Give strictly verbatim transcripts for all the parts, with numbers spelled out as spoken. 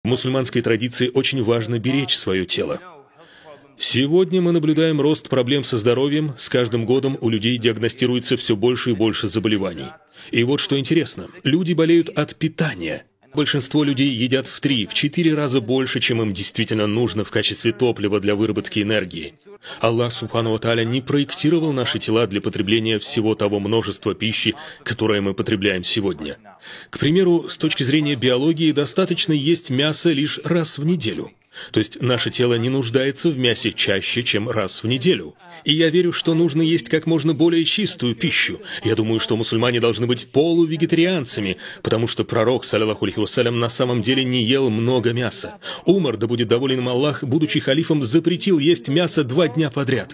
В мусульманской традиции очень важно беречь свое тело. Сегодня мы наблюдаем рост проблем со здоровьем, с каждым годом у людей диагностируется все больше и больше заболеваний. И вот что интересно, люди болеют от питания. Большинство людей едят в три, в четыре раза больше, чем им действительно нужно в качестве топлива для выработки энергии. Аллах Субхану ва Тааля не проектировал наши тела для потребления всего того множества пищи, которое мы потребляем сегодня. К примеру, с точки зрения биологии, достаточно есть мясо лишь раз в неделю. То есть наше тело не нуждается в мясе чаще, чем раз в неделю. И я верю, что нужно есть как можно более чистую пищу. Я думаю, что мусульмане должны быть полувегетарианцами, потому что пророк, саллаллаху алейхи вассалям, на самом деле не ел много мяса. Умар, да будет доволен им Аллах, будучи халифом, запретил есть мясо два дня подряд.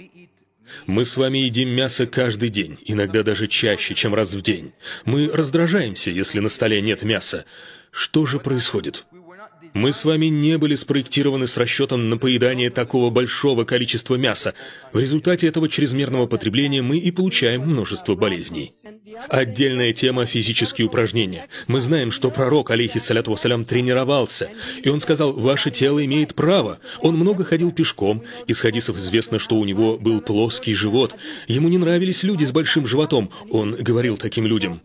Мы с вами едим мясо каждый день, иногда даже чаще, чем раз в день. Мы раздражаемся, если на столе нет мяса. Что же происходит? Мы с вами не были спроектированы с расчетом на поедание такого большого количества мяса. В результате этого чрезмерного потребления мы и получаем множество болезней. Отдельная тема – физические упражнения. Мы знаем, что пророк, алейхиссаляту вассалям, тренировался. И он сказал, ваше тело имеет право. Он много ходил пешком. Из хадисов известно, что у него был плоский живот. Ему не нравились люди с большим животом. Он говорил таким людям: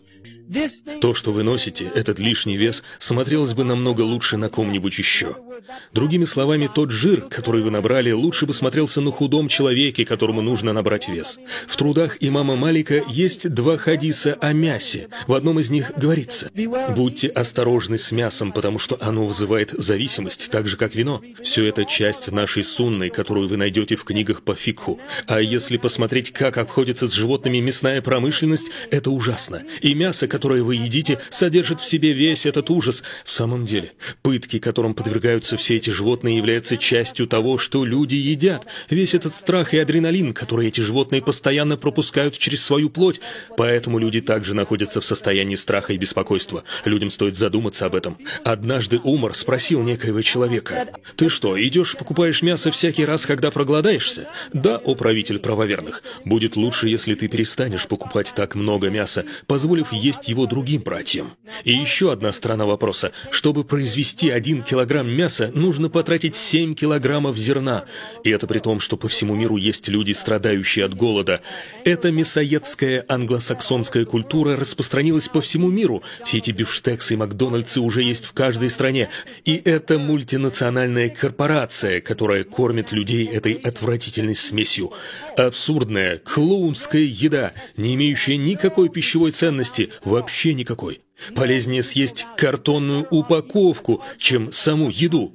то, что вы носите, этот лишний вес, смотрелось бы намного лучше на ком-нибудь еще. Другими словами, тот жир, который вы набрали, лучше бы смотрелся на худом человеке, которому нужно набрать вес. В трудах имама Малика есть два хадиса о мясе. В одном из них говорится: будьте осторожны с мясом, потому что оно вызывает зависимость, так же как вино. Все это часть нашей сунны, которую вы найдете в книгах по фикху. А если посмотреть, как обходится с животными мясная промышленность, это ужасно. И мясо, которое вы едите, содержит в себе весь этот ужас. В самом деле, пытки, которым подвергаются все эти животные, являются частью того, что люди едят. Весь этот страх и адреналин, который эти животные постоянно пропускают через свою плоть. Поэтому люди также находятся в состоянии страха и беспокойства. Людям стоит задуматься об этом. Однажды Умар спросил некоего человека: «Ты что, идешь покупаешь мясо всякий раз, когда проголодаешься?» «Да, о правитель правоверных. Будет лучше, если ты перестанешь покупать так много мяса, позволив есть его другим братьям». И еще одна сторона вопроса. Чтобы произвести один килограмм мяса, нужно потратить семь килограммов зерна. И это при том, что по всему миру есть люди, страдающие от голода. Эта мясоедская англосаксонская культура распространилась по всему миру. Все эти бифштексы и Макдональдсы уже есть в каждой стране. И это мультинациональная корпорация, которая кормит людей этой отвратительной смесью. Абсурдная, клоунская еда, не имеющая никакой пищевой ценности, вообще никакой. Полезнее съесть картонную упаковку, чем саму еду.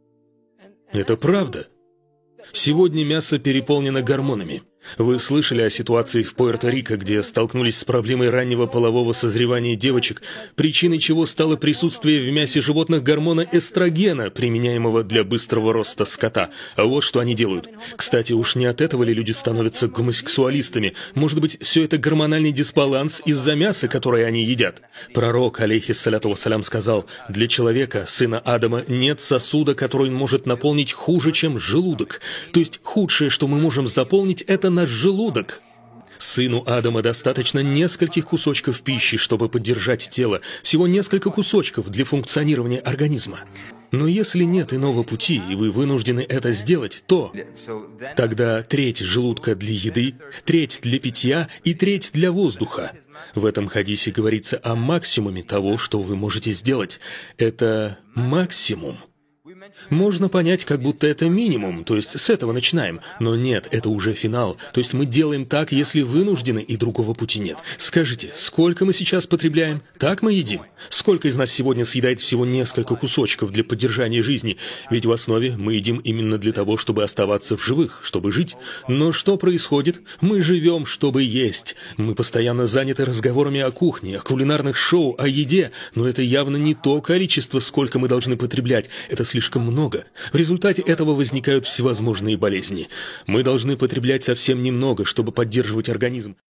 Это правда. Сегодня мясо переполнено гормонами. Вы слышали о ситуации в Пуэрто-Рико, где столкнулись с проблемой раннего полового созревания девочек, причиной чего стало присутствие в мясе животных гормона эстрогена, применяемого для быстрого роста скота. А вот что они делают. Кстати, уж не от этого ли люди становятся гомосексуалистами? Может быть, все это гормональный дисбаланс из-за мяса, которое они едят? Пророк, алейхиссаляту вассалям, сказал: для человека, сына Адама, нет сосуда, который он может наполнить хуже, чем желудок. То есть худшее, что мы можем заполнить, это наш желудок. Сыну Адама достаточно нескольких кусочков пищи, чтобы поддержать тело, всего несколько кусочков для функционирования организма. Но если нет иного пути, и вы вынуждены это сделать, то тогда треть желудка для еды, треть для питья и треть для воздуха. В этом хадисе говорится о максимуме того, что вы можете сделать. Это максимум. Можно понять, как будто это минимум, то есть с этого начинаем. Но нет, это уже финал. То есть мы делаем так, если вынуждены, и другого пути нет. Скажите, сколько мы сейчас потребляем? Так мы едим. Сколько из нас сегодня съедает всего несколько кусочков для поддержания жизни? Ведь в основе мы едим именно для того, чтобы оставаться в живых, чтобы жить. Но что происходит? Мы живем, чтобы есть. Мы постоянно заняты разговорами о кухне, о кулинарных шоу, о еде. Но это явно не то количество, сколько мы должны потреблять. Это слишком много. В результате этого возникают всевозможные болезни. Мы должны потреблять совсем немного, чтобы поддерживать организм.